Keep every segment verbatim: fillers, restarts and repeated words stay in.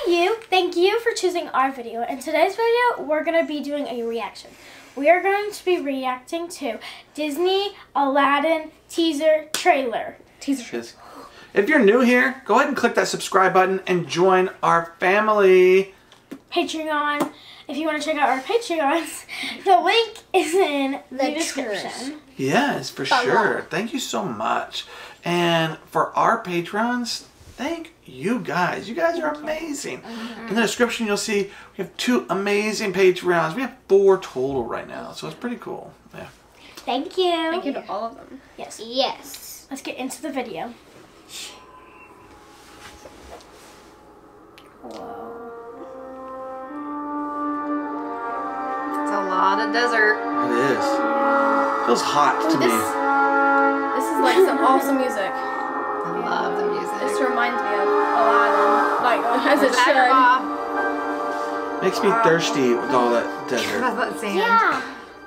Hi you, thank you for choosing our video. In today's video, we're going to be doing a reaction. We are going to be reacting to Disney Aladdin teaser trailer. Teaser. If you're new here, go ahead and click that subscribe button and join our family. Patreon. If you want to check out our Patreons, the link is in the, the description. Yes, for Follow. sure. Thank you so much. And for our patrons, thank you guys. You guys are amazing. Mm-hmm. In the description, you'll see we have two amazing Patreons. We have four total right now, so it's pretty cool. Yeah. Thank you. Thank you to all of them. Yes. Yes. Let's get into the video. Whoa. It's a lot of desert. It is. Feels hot Ooh, to this, me. This is like some awesome music. I love the music. This reminds me of Aladdin. Like, as it should. Makes me wow. thirsty with all that desert. That's that sand. Yeah.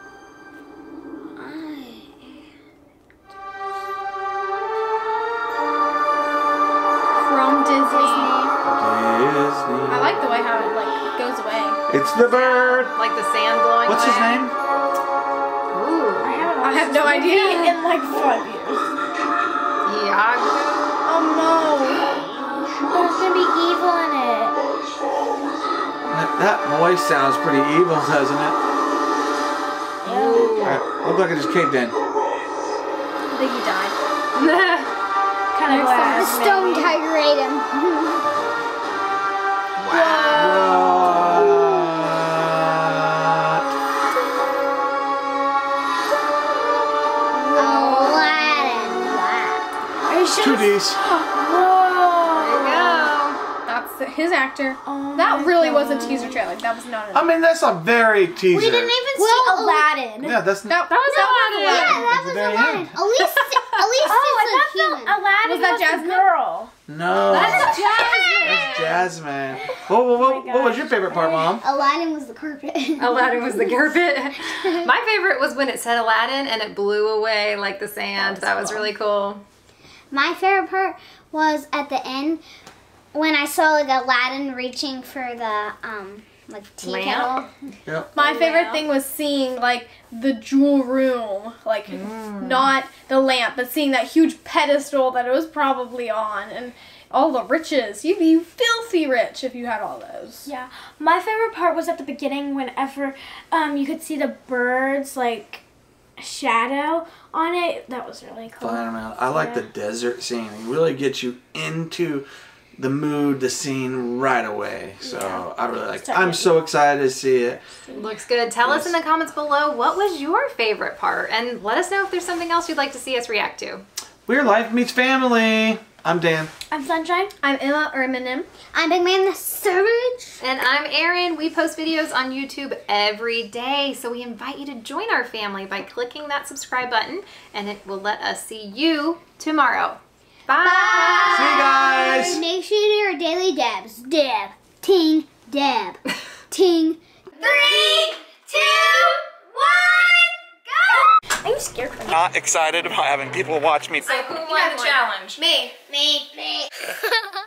From Disney. Disney. I like the way how it like goes away. It's the bird. Like the sand blowing What's away. his name? Ooh. I have, I have no idea. In like five years. Yeah. Oh no. There's gonna be evil in it. That, that voice sounds pretty evil, doesn't it? Yeah. Right, looked like it just caved in. I think he died. Kind of glad. The stone tiger ate him. Wow. Two D's. Whoa. There you go. That's his actor. Oh that really God. was a teaser trailer. That was not a I mean, that's a very teaser. We didn't even well, see Aladdin. Yeah, that's not. That, that was no, Aladdin. Yeah, that was Aladdin. At least, at least oh, it's I a human. thought Aladdin was that was Jasmine? the girl. No. That's Jasmine. That's Jasmine. What, what, what, Oh what was your favorite part, Mom? Aladdin was the carpet. Aladdin was the carpet. My favorite was when it said Aladdin and it blew away like the sand. That was, that was cool. really cool. My favorite part was at the end when I saw like Aladdin reaching for the um like tea kettle. Yep. My the favorite lamp. thing was seeing like the jewel room, like mm. not the lamp, but seeing that huge pedestal that it was probably on, and all the riches. You'd be filthy rich if you had all those. Yeah. My favorite part was at the beginning whenever um you could see the birds like shadow on it. That was really cool. Fine, man. I like yeah. the desert scene. It really gets you into the mood, the scene right away. So yeah. I really like it. I'm so excited to see it. Looks good. Tell yes. us in the comments below what was your favorite part, and let us know if there's something else you'd like to see us react to. We're Life Meets Family. I'm Dan. I'm Sunshine. I'm Emma or Eminem. I'm Big Man the Savage. And I'm Erin. We post videos on YouTube every day, so we invite you to join our family by clicking that subscribe button, and it will let us see you tomorrow. Bye. Bye. See you guys. Make sure to do your daily dabs. Dab. Ting. Dab. Ting. Three, two, one, go! I'm scared for you. Not excited about having people watch me. So who won the challenge? Me. Me. Me.